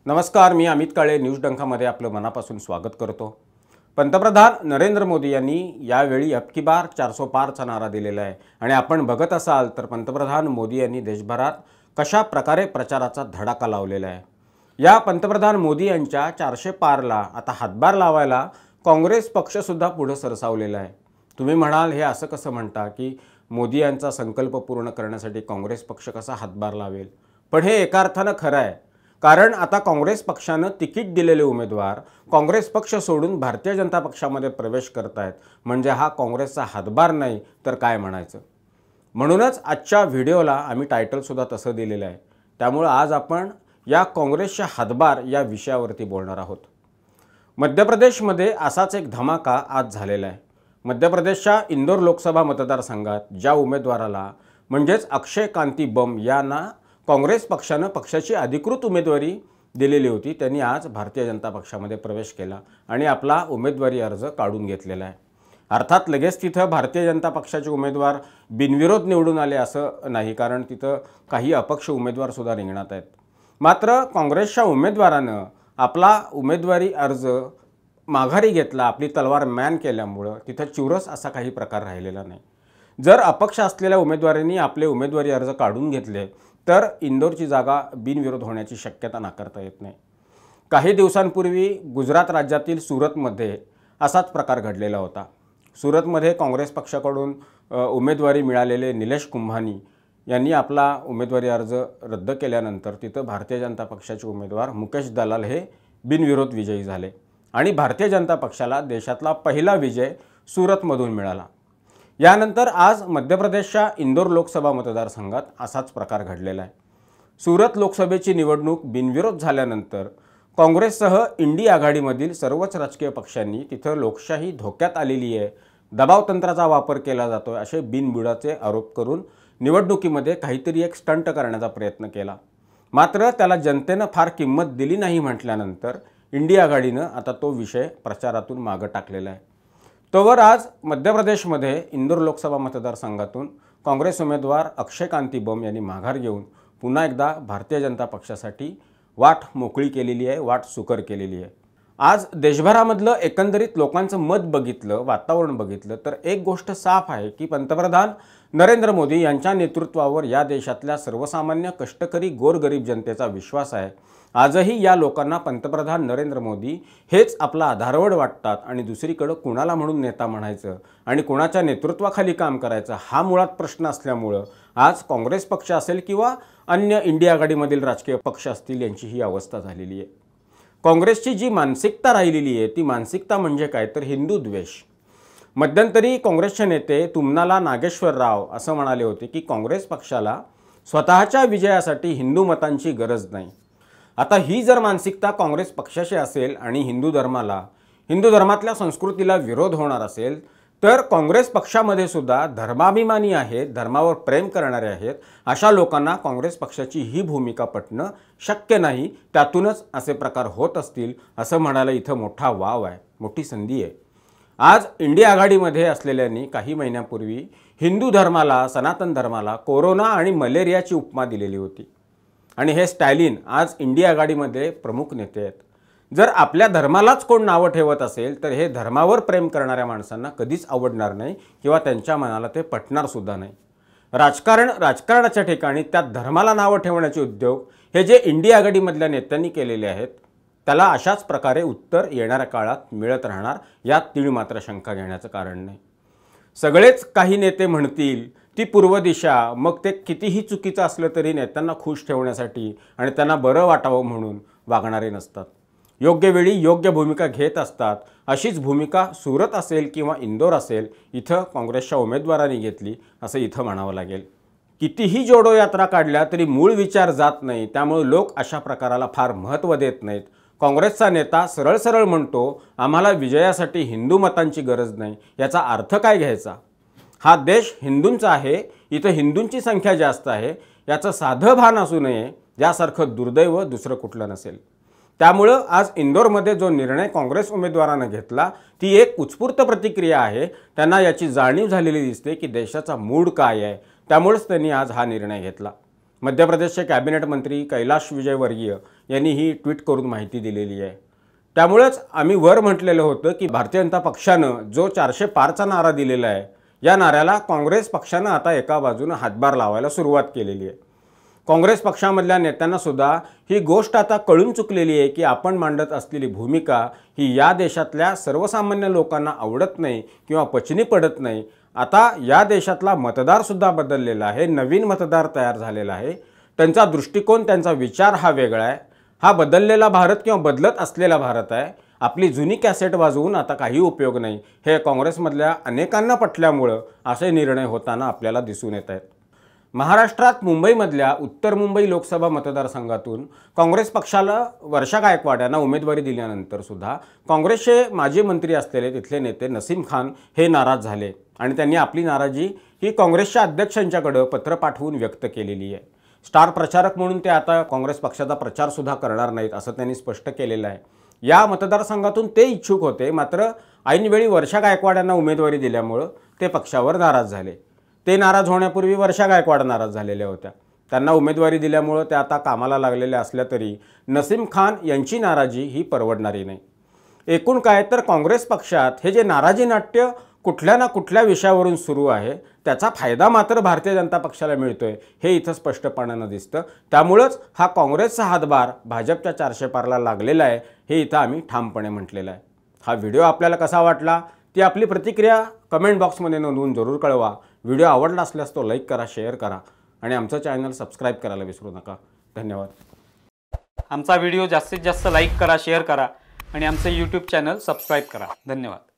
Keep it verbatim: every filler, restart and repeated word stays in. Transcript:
नमस्कार, मी अमित काळे न्यूज डंकामध्ये आपलं मनापासून स्वागत करतो। पंतप्रधान नरेंद्र मोदी यांनी यावेळी अब की बार चारशे पारचा नारा दिलेला आहे आणि आपण बघत असाल तर पंतप्रधान मोदी यांनी देशभरात कशा प्रकारे प्रचाराचा धडाका लावलेला आहे। या पंतप्रधान मोदी यांच्या चारशे पारला आता हातभार लावायला काँग्रेस पक्ष सुद्धा पुढे सरसावलेला आहे। तुम्ही म्हणाल हे असं कसं म्हणता की मोदी यांचा संकल्प पूर्ण करण्यासाठी काँग्रेस पक्ष कसा हातभार लावेल, पण हे एका अर्थाने खरं आहे। कारण आता काँग्रेस पक्षाने तिकीट दिलेले उमेदवार काँग्रेस पक्ष सोडून भारतीय जनता पक्षामध्ये प्रवेश करत आहेत, म्हणजे हा काँग्रेसचा हातभार नाही तर काय म्हणायचं। म्हणूनच आजच्या व्हिडिओला आम्ही टायटल सुद्धा तसं दिलेलं आहे। त्यामुळे आज आपण या काँग्रेसच्या हातभार या विषयावरती बोलणार आहोत। मध्य प्रदेशमध्ये असाच एक धमाका आज झालेला आहे। मध्य प्रदेशच्या इंदोर लोकसभा मतदारसंघात ज्या उमेदवाराला म्हणजेच अक्षय कांती बम यांना काँग्रेस पक्षाने पक्षाची अधिकृत उमेदवारी दिलेली होती, त्यांनी आज भारतीय जनता पक्षामध्ये प्रवेश केला आणि आपला उमेदवारी अर्ज काढून घेतलेला आहे। अर्थात लगेच तिथं भारतीय जनता पक्षाचे उमेदवार बिनविरोध निवडून आले असं नाही, कारण तिथं काही अपक्ष उमेदवार सुद्धा रिंगणात आहेत। मात्र काँग्रेसच्या उमेदवारानं आपला उमेदवारी अर्ज माघारी घेतला, आपली तलवार मॅन केल्यामुळे तिथं चुरस असा काही प्रकार राहिलेला नाही। जर अपक्ष असलेल्या उमेदवारांनी आपले उमेदवारी अर्ज काढून घेतले तर इंदोरची जागा बिनविरोध होण्याची शक्यता नाकारता येत नाही। काही दिवसांपूर्वी गुजरात राज्यातील सुरतमध्ये असाच प्रकार घडलेला होता। सुरतमध्ये काँग्रेस पक्षाकडून उमेदवारी मिळालेले निलेश कुंभानी यांनी आपला उमेदवारी अर्ज रद्द केल्यानंतर तिथं भारतीय जनता पक्षाचे उमेदवार मुकेश दलाल हे बिनविरोध विजयी झाले आणि भारतीय जनता पक्षाला देशातला पहिला विजय सुरतमधून मिळाला। यानंतर आज मध्य प्रदेशच्या इंदोर लोकसभा मतदारसंघात असाच प्रकार घडलेला आहे। सुरत लोकसभेची निवडणूक बिनविरोध झाल्यानंतर काँग्रेससह इंडी आघाडीमधील सर्वच राजकीय पक्षांनी तिथं लोकशाही धोक्यात आलेली आहे, दबाव तंत्राचा वापर केला जातोय असे बिनबुडाचे आरोप करून निवडणुकीमध्ये काहीतरी एक स्टंट करण्याचा प्रयत्न केला। मात्र त्याला जनतेने फार किंमत दिली नाही म्हटल्यानंतर इंडी आघाडीने आता तो विषय प्रचारातून मागे टाकलेला आहे। तोवर आज मध्य प्रदेशमध्ये इंदोर लोकसभा मतदारसंघातून काँग्रेस उमेदवार अक्षय कांती बम यांनी माघार घेऊन पुन्हा एकदा भारतीय जनता पक्षासाठी वाट मोकळी केलेली आहे, वाट सुकर केलेली आहे। आज देशभरामधलं एकंदरीत लोकांचं मत बघितलं, वातावरण बघितलं तर एक गोष्ट साफ आहे की पंतप्रधान नरेंद्र मोदी यांच्या नेतृत्वावर या देशातल्या सर्वसामान्य कष्टकरी गोरगरीब जनतेचा विश्वास आहे। आजही या लोकांना पंतप्रधान नरेंद्र मोदी हेच आपला आधारवड वाटतात आणि दुसरीकडे कुणाला म्हणून नेता म्हणायचं आणि कुणाच्या नेतृत्वाखाली काम करायचं हा मुळात प्रश्न असल्यामुळे आज काँग्रेस पक्ष असेल किंवा अन्य इंडिया आघाडीमधील राजकीय पक्ष असतील यांची ही अवस्था झालेली आहे। काँग्रेसची जी मानसिकता राहिलेली आहे ती मानसिकता म्हणजे काय तर हिंदू द्वेष। मध्यंतरी काँग्रेसचे नेते तुमनाला नागेश्वर राव असं म्हणाले होते की काँग्रेस पक्षाला स्वतःच्या विजयासाठी हिंदू मतांची गरज नाही। आता ही जर मानसिकता काँग्रेस पक्षाची असेल आणि हिंदू धर्माला हिंदू धर्मातल्या संस्कृतीला विरोध होणार असेल तर काँग्रेस पक्षामध्ये सुद्धा धर्माभिमानी आहेत, धर्मावर प्रेम करणारे आहेत, अशा लोकांना काँग्रेस पक्षाची ही भूमिका पटणं शक्य नाही। त्यातूनच असे प्रकार होत असतील असं म्हणायला इथं मोठा वाव आहे, मोठी संधी आहे। आज इंडिया आघाडीमध्ये असलेल्यांनी काही महिन्यांपूर्वी हिंदू धर्माला, सनातन धर्माला कोरोना आणि मलेरियाची उपमा दिलेली होती आणि हे स्टॅलिन आज इंडिया आघाडीमध्ये प्रमुख नेते आहेत। जर आपल्या धर्मालाच कोण नावं ठेवत असेल तर हे धर्मावर प्रेम करणाऱ्या माणसांना कधीच आवडणार नाही किंवा त्यांच्या मनाला ते पटणार सुद्धा नाही। राजकारण राजकारणाच्या ठिकाणी त्यात धर्माला नावं ठेवण्याचे उद्योग हे जे इंडिया आघाडीमधल्या नेत्यांनी केलेले आहेत त्याला अशाच प्रकारे उत्तर येणाऱ्या काळात मिळत राहणार, यात तीळ मात्र शंका घेण्याचं कारण नाही। सगळेच काही नेते म्हणतील ती पूर्व दिशा, मग ते कितीही चुकीचं असलं तरी नेत्यांना खुश ठेवण्यासाठी आणि त्यांना बरं वाटावं म्हणून वागणारे नसतात। योग्य वेळी योग्य भूमिका घेत असतात। अशीच भूमिका सुरत असेल किंवा इंदोर असेल इथं काँग्रेसच्या उमेदवारांनी घेतली असं इथं म्हणावं लागेल। कितीही जोडो यात्रा काढल्या तरी मूळ विचार जात नाही, त्यामुळे लोक अशा प्रकाराला फार महत्त्व देत नाहीत। काँग्रेसचा नेता सरळ सरळ म्हणतो आम्हाला विजयासाठी हिंदू मतांची गरज नाही, याचा अर्थ काय घ्यायचा? हा देश हिंदूंचा आहे, इथं हिंदूंची संख्या जास्त आहे, याचं साधं भान असू नये, यासारखं दुर्दैव दुसरं कुठलं नसेल। त्यामुळे आज इंदोरमध्ये जो निर्णय काँग्रेस उमेदवाराने घेतला ती एक उत्स्फूर्त प्रतिक्रिया आहे। त्यांना याची जाणीव झालेली दिसते की देशाचा मूड काय आहे, त्यामुळेच त्यांनी आज हा निर्णय घेतला। मध्य प्रदेशचे कॅबिनेट मंत्री कैलाश विजयवर्गीय यांनी ही ट्विट करून माहिती दिलेली आहे। त्यामुळेच आम्ही वर म्हटलेलं होतं की भारतीय जनता पक्षानं जो चारशे पारचा नारा दिलेला आहे, या नाऱ्याला काँग्रेस पक्षानं आता एका बाजूने हातभार लावायला सुरुवात केलेली आहे। काँग्रेस पक्षामधल्या नेत्यांना सुद्धा ही गोष्ट आता कळून चुकलेली आहे की आपण मांडत असलेली भूमिका ही या देशातल्या सर्वसामान्य लोकांना आवडत नाही किंवा पचनी पडत नाही। आता या देशातला मतदारसुद्धा बदललेला आहे, नवीन मतदार तयार झालेला आहे, त्यांचा दृष्टिकोन त्यांचा विचार हा वेगळा आहे। हा बदललेला भारत किंवा बदलत असलेला भारत आहे। आपली जुनी कॅसेट वाजवून आता काही उपयोग नाही, हे काँग्रेसमधल्या अनेकांना पटल्यामुळं असे निर्णय होताना आपल्याला दिसून येत आहेत। महाराष्ट्रात मुंबईमधल्या उत्तर मुंबई लोकसभा मतदारसंघातून काँग्रेस पक्षाला वर्षा गायकवाड यांना उमेदवारी दिल्यानंतर सुद्धा काँग्रेसचे माजी मंत्री असलेले तिथले नेते नसीम खान हे नाराज झाले आणि त्यांनी आपली नाराजी ही काँग्रेसच्या अध्यक्षांच्याकडे पत्र पाठवून व्यक्त केलेली आहे। स्टार प्रचारक म्हणून ते आता काँग्रेस पक्षाचा प्रचार सुद्धा करणार नाहीत असं त्यांनी स्पष्ट केलेलं आहे। या मतदारसंघातून ते इच्छुक होते, मात्र ऐनवेळी वर्षा गायकवाड यांना उमेदवारी दिल्यामुळे ते पक्षावर नाराज झाले। ते नाराज होण्यापूर्वी वर्षा गायकवाड नाराज झालेल्या होत्या। त्यांना उमेदवारी दिल्यामुळे ते आता कामाला लागलेले असल्या तरी नसीम खान यांची नाराजी ही परवडणारी नाही। एकूण काय तर काँग्रेस पक्षात हे जे नाराजी नाट्य कुठल्या ना कुठल्या विषयावरून सुरू आहे, त्याचा फायदा मात्र भारतीय जनता पक्षाला मिळतोय हे इथं स्पष्टपणानं दिसतं। त्यामुळेच हा काँग्रेसचा हातभार भाजपच्या चारशे पारला लागलेला आहे हे इथं आम्ही ठामपणे म्हटलेलं आहे। हा व्हिडिओ आपल्याला कसा वाटला ती आपली प्रतिक्रिया कमेंट बॉक्समध्ये नोंदवून जरूर कळवा। व्हिडिओ आवडला असल्यास तो लाईक करा, शेअर करा आणि आमचं चॅनल सबस्क्राईब करायला विसरू नका। धन्यवाद। आमचा व्हिडिओ जास्तीत जास्त लाईक करा, शेअर करा आणि आमचे यूट्यूब चॅनल सबस्क्राईब करा। धन्यवाद।